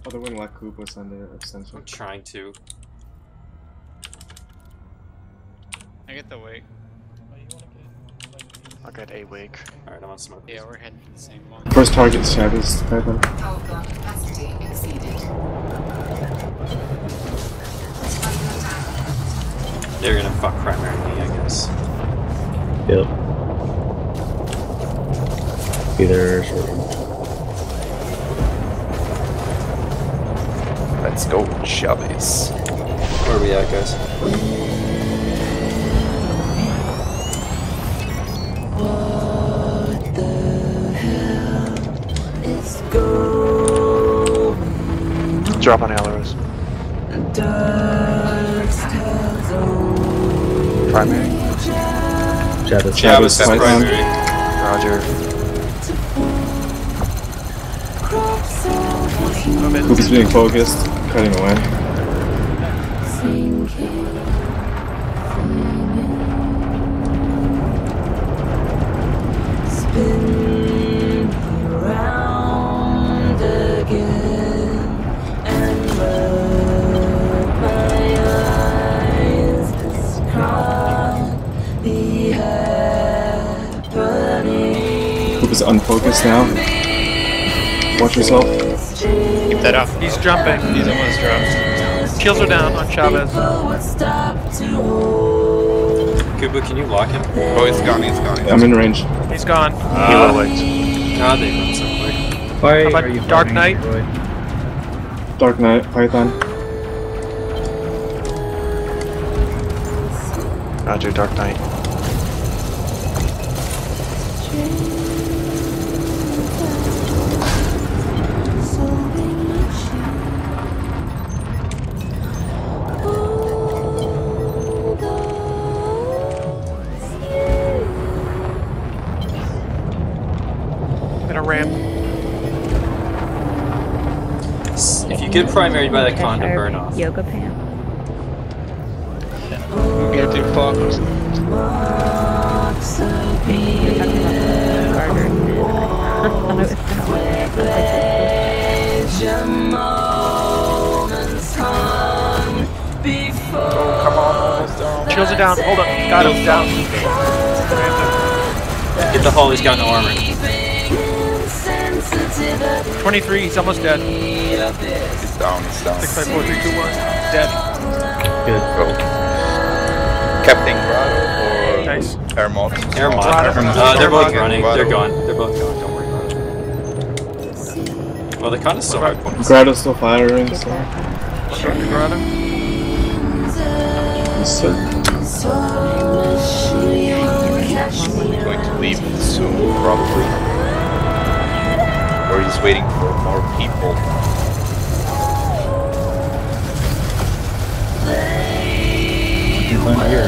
Other wing like Kubus on the extension. I'm trying to. I get the wake. I'll get a wake. Alright, I'm on smoke. Yeah, we're heading for the same one. First target is Shadows, Python. Power plant capacity exceeded. They're gonna fuck primary me, I guess. Yep. Either short. Let's go, Chavez. Where are we at, guys? What the hell is going? Drop on Alaros. Primary. Shadows. Chavez, that's Python. primary. Roger. Kubus being focused, cutting away. Spin around again and rub my eyes. Describe the happening. Kubus unfocused now. Watch yourself. Keep that up. He's jumping. He's almost dropped. Shields are down on Chavez. Kubu, can you lock him? Oh, it's gone, it's gone. I'm in range. He's gone. Helo waked. God, they run so quick. Why How about are you Dark fighting, Knight? Roy? Dark Knight, Python. Roger, Dark Knight. Gonna ramp. If you get primaried by that condo, burn off. Yoga pants. We have to focus. Come on, almost down. Shields are down. Hold up. Got him. Down. Get the hole, he's got no armor. 23. He's almost dead. It's down, it's down. 6 by 4, 3, 2, 1. Dead. Good. Go. Captain Grotto or Nice. Airmont? Airmont. They're both Airmont. running. They're gone. They're both gone. Don't worry about it. Well, the condo's still hard points. Grotto's still firing, so. Dr. Grotto. Going to leave soon, probably. Or he's waiting for more people. You find here.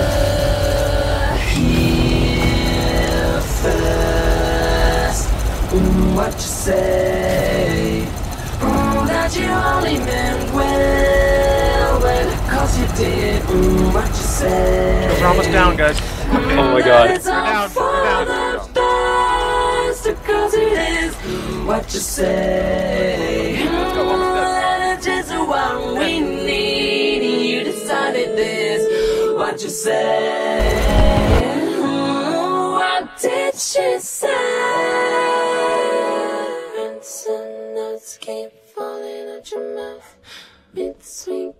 What you say? That you only meant well, cause you did. What you say? Shields are almost down, guys. Oh my god. It's all for the best, cause it is. What you say? That is just what we need. You decided this. What you say? What did she say? And some notes keep falling out your mouth. Between